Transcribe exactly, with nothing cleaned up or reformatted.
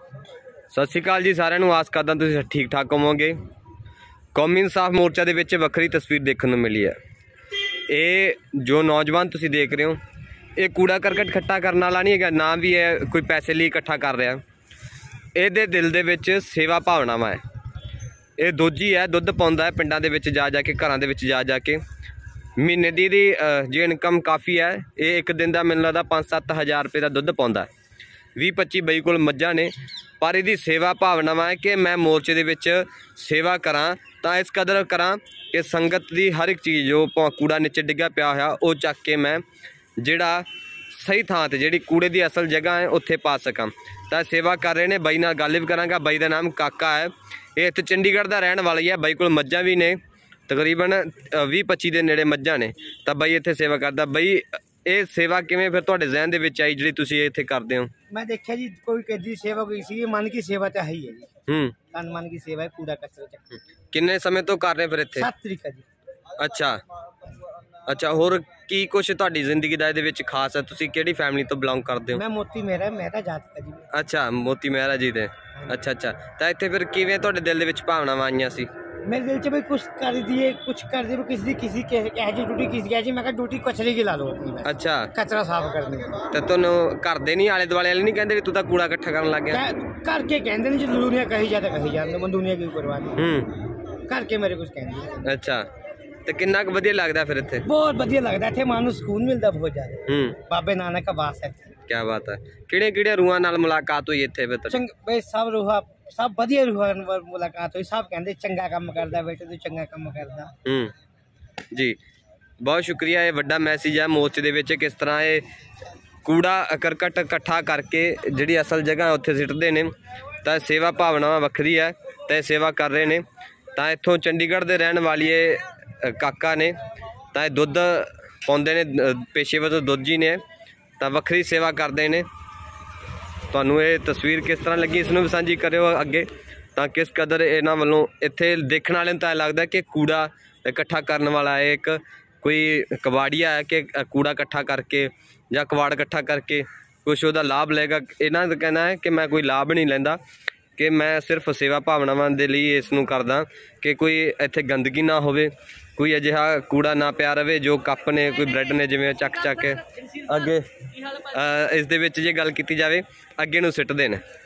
ਸਤਿ ਸ਼੍ਰੀ ਅਕਾਲ ਜੀ ਸਾਰਿਆਂ ਨੂੰ। ਆਸ ਕਰਦਾ ਤੁਸੀਂ ਠੀਕ ਠਾਕ ਹੋਵੋਗੇ। ਕੌਮੀ ਇਨਸਾਫ ਮੋਰਚਾ ਦੇ ਵਿੱਚ ਵੱਖਰੀ ਤਸਵੀਰ ਦੇਖਣ ਨੂੰ ਮਿਲੀ ਹੈ। ਇਹ ਜੋ ਨੌਜਵਾਨ ਤੁਸੀਂ ਦੇਖ ਰਹੇ ਹੋ, ਇਹ ਕੂੜਾ ਕਰਕਟ ਇਕੱਠਾ ਕਰਨ ਵਾਲਾ ਨਹੀਂ ਹੈਗਾ, ਨਾ ਵੀ ਇਹ ਕੋਈ ਪੈਸੇ ਲਈ ਇਕੱਠਾ ਕਰ ਰਿਹਾ। ਇਹਦੇ ਦਿਲ ਦੇ ਵਿੱਚ ਸੇਵਾ ਭਾਵਨਾਵਾਂ ਹੈ। ਇਹ ਦੋਜੀ ਹੈ, ਦੁੱਧ ਪਾਉਂਦਾ ਹੈ ਪਿੰਡਾਂ ਦੇ ਵਿੱਚ ਜਾ ਜਾ ਕੇ, ਘਰਾਂ ਦੇ ਵਿੱਚ ਜਾ ਜਾ ਕੇ। ਮਹੀਨੇ ਦੀ ਦੀ ਜੇ ਇਨਕਮ ਕਾਫੀ ਹੈ। ਇਹ ਇੱਕ ਦਿਨ ਦਾ ਮੈਨੂੰ ਲੱਗਦਾ ਪੰਜ ਸੱਤ ਹਜ਼ਾਰ ਰੁਪਏ ਦਾ ਦੁੱਧ ਪਾਉਂਦਾ। ਵੀਹ ਪੱਚੀ ਬਈ ਕੋਲ ਮੱਝਾਂ ਨੇ, ਪਰ ਇਹਦੀ ਸੇਵਾ ਭਾਵਨਾਵਾਂ ਹੈ ਕਿ ਮੈਂ ਮੋਰਚੇ ਦੇ ਵਿੱਚ ਸੇਵਾ ਕਰਾਂ ਤਾਂ ਇਸ ਕਦਰ ਕਰਾਂ ਕਿ ਸੰਗਤ ਦੀ ਹਰ ਇੱਕ ਚੀਜ਼ ਜੋ ਕੂੜਾ ਨੀਚੇ ਡਿੱਗਿਆ ਪਿਆ ਹੋਇਆ ਉਹ ਚੱਕ ਕੇ ਮੈਂ ਜਿਹੜਾ ਸਹੀ ਥਾਂ 'ਤੇ, ਜਿਹੜੀ ਕੂੜੇ ਦੀ ਅਸਲ ਜਗ੍ਹਾ ਹੈ, ਉੱਥੇ ਪਾ ਸਕਾਂ। ਤਾਂ ਸੇਵਾ ਕਰ ਰਹੇ ਨੇ। ਬਾਈ ਨਾਲ ਗੱਲ ਵੀ ਕਰਾਂਗਾ। ਬਾਈ ਦਾ ਨਾਮ ਕਾਕਾ ਹੈ। ਇਹ ਇੱਥੇ ਚੰਡੀਗੜ੍ਹ ਦਾ ਰਹਿਣ ਵਾਲਾ ਹੀ ਹੈ। ਬਾਈ ਕੋਲ ਮੱਝਾਂ ਵੀ ਨੇ, ਤਕਰੀਬਨ ਵੀਹ ਪੱਚੀ ਦੇ ਨੇੜੇ ਮੱਝਾਂ ਨੇ। ਤਾਂ ਬਾਈ ਇੱਥੇ ਸੇਵਾ ਕਰਦਾ। ਬਾਈ ਇਹ ਸੇਵਾ ਕਿਵੇਂ ਫਿਰ ਤੁਹਾਡੇ ਜ਼ਹਿਨ ਦੇ ਵਿੱਚ ਆਈ ਜਿਹੜੀ ਤੁਸੀਂ ਇੱਥੇ ਕਰਦੇ ਹੋ? मैं देखा जी कोई कहती सेवा कोई सी मन की सेवा तो है ही है जी। ਹੂੰ तन मन की सेवा है, कूड़ा कचरा चक। ਕਿੰਨੇ ਸਮੇਂ ਤੋਂ ਕਰ ਰਹੇ ਫਿਰ ਇੱਥੇ? सात तरीक है जी। ਅੱਛਾ ਅੱਛਾ ਹੋਰ ਕੀ ਕੁਛ ਤੁਹਾਡੀ ਜ਼ਿੰਦਗੀ ਦਾ ਇਹਦੇ ਵਿੱਚ ਖਾਸ ਹੈ? ਤੁਸੀਂ ਕਿਹੜੀ ਫੈਮਿਲੀ ਤੋਂ ਬਿਲੋਂਗ ਕਰਦੇ ਹੋ? मैं मोती मेहरा मेहरा जात का जी। ਅੱਛਾ ਮੋਤੀ ਮਹਿਰਾ ਜੀ ਦੇ। ਅੱਛਾ ਅੱਛਾ ਤਾਂ ਇੱਥੇ ਫਿਰ ਕਿਵੇਂ ਤੁਹਾਡੇ ਦਿਲ ਦੇ ਵਿੱਚ ਭਾਵਨਾਵਾਂ ਆਈਆਂ ਸੀ? मेरे दिल से भाई कुछ कर दिए, कुछ कर दिए। किसी दी किसी के कह जी ड्यूटी किसी कह जी, मैं कहा ड्यूटी कचरे की ला लो अपनी मैं। ਅੱਛਾ कचरा साफ करने की। ਤੇ ਤੁਹਾਨੂੰ ਘਰ ਦੇ ਨਹੀਂ, ਆਲੇ ਦੁਆਲੇ ਵਾਲੇ ਨਹੀਂ ਕਹਿੰਦੇ ਵੀ ਤੂੰ ਤਾਂ ਕੂੜਾ ਇਕੱਠਾ ਕਰਨ ਲੱਗ ਗਿਆ? कह- करके कहते नहीं जो दुनिया कही जाता कही जाते, मैं दुनिया की करवा दी ਹੂੰ करके मेरे कुछ कहते। ਅੱਛਾ ਤੇ ਕਿੰਨਾ ਕੁ ਵਧੀਆ ਲੱਗਦਾ ਫਿਰ ਇੱਥੇ? बहुत बढ़िया लगता है इतने मानू सुकून मिलता बहुत ज्यादा। ਹੂੰ बाबे नानक का वास है। ਕੀ ਬਾਤ ਹੈ। ਕਿਹੜੇ ਕਿਹੜੇ ਰੂਹਾਂ ਨਾਲ ਮੁਲਾਕਾਤ ਹੋਈ ਇੱਥੇ ਫਿਰ ਤੁਹਾਡੀ? ਚੰਗ ਬਈ ਸਭ ਰੂਹਾ ਸਭ ਵਧੀਆ ਰੂਹਾਂ ਨਾਲ ਮੁਲਾਕਾਤ ਹੋਈ। ਸਭ ਕਹਿੰਦੇ ਚੰਗਾ ਕੰਮ ਕਰਦਾ ਬੇਟੇ, ਤੂੰ ਚੰਗਾ ਕੰਮ ਕਰਦਾ। ਹੂੰ ਜੀ ਬਹੁਤ ਸ਼ੁਕਰੀਆ। ਇਹ ਵੱਡਾ ਮੈਸੇਜ ਹੈ ਮੋਰਚੇ ਦੇ ਵਿੱਚ, ਕਿਸ ਤਰ੍ਹਾਂ ਇਹ ਕੂੜਾ ਕਰਕਟ ਇਕੱਠਾ ਕਰਕੇ ਜਿਹੜੀ ਅਸਲ ਜਗ੍ਹਾ ਉੱਥੇ ਸਿੱਟਦੇ ਨੇ। ਤਾਂ ਸੇਵਾ ਭਾਵਨਾਵਾਂ ਵੱਖਰੀ ਹੈ ਤਾਂ ਇਹ ਸੇਵਾ ਕਰ ਰਹੇ ਨੇ। ਤਾਂ ਇੱਥੋਂ ਚੰਡੀਗੜ੍ਹ ਦੇ ਰਹਿਣ ਵਾਲੀ ਇਹ ਕਾਕਾ ਨੇ। ਤਾਂ ਇਹ ਦੁੱਧ ਪਾਉਂਦੇ ਨੇ, ਪੇਸ਼ੇਵਰ ਦੁੱਧ ਜੀ ਨੇ। ਤਾਂ ਵੱਖਰੀ ਸੇਵਾ ਕਰਦੇ ਨੇ। ਤੁਹਾਨੂੰ ਇਹ ਤਸਵੀਰ ਕਿਸ ਤਰ੍ਹਾਂ ਲੱਗੀ ਇਸ ਨੂੰ ਵੀ ਸਾਂਝੀ ਕਰਿਓ ਅੱਗੇ। ਤਾਂ ਕਿਸ ਕਦਰ ਇਹਨਾਂ ਵੱਲੋਂ ਇੱਥੇ ਦੇਖਣ ਵਾਲੇ ਨੂੰ ਤਾਂ ਲੱਗਦਾ ਕਿ ਕੂੜਾ ਇਕੱਠਾ ਕਰਨ ਵਾਲਾ ਹੈ ਇੱਕ ਕੋਈ ਕਬਾੜੀਆ ਹੈ ਕਿ ਕੂੜਾ ਇਕੱਠਾ ਕਰਕੇ ਜਾਂ ਕਬਾੜ ਇਕੱਠਾ ਕਰਕੇ ਕੁਛ ਉਹਦਾ ਲਾਭ ਲਏਗਾ। ਇਹਨਾਂ ਦਾ ਕਹਿਣਾ ਹੈ ਕਿ ਮੈਂ ਕੋਈ ਲਾਭ ਨਹੀਂ ਲੈਂਦਾ, ਕਿ ਮੈਂ ਸਿਰਫ ਸੇਵਾ ਭਾਵਨਾਵਾਂ ਦੇ ਲਈ ਇਸ ਨੂੰ ਕਰਦਾ ਕਿ ਕੋਈ ਇੱਥੇ ਗੰਦਗੀ ਨਾ ਹੋਵੇ, ਕੋਈ ਅਜਿਹਾ ਕੂੜਾ ਨਾ ਪਿਆ ਰਵੇ ਜੋ ਕੱਪ ਨੇ, ਕੋਈ ਬ੍ਰੈਡ ਨੇ, ਜਿਵੇਂ ਚੱਕ ਚੱਕ ਕੇ ਅੱਗੇ ਇਸ ਦੇ ਵਿੱਚ ਜੇ ਗੱਲ ਕੀਤੀ ਜਾਵੇ ਅੱਗੇ ਨੂੰ ਸਿੱਟਦੇ ਨੇ।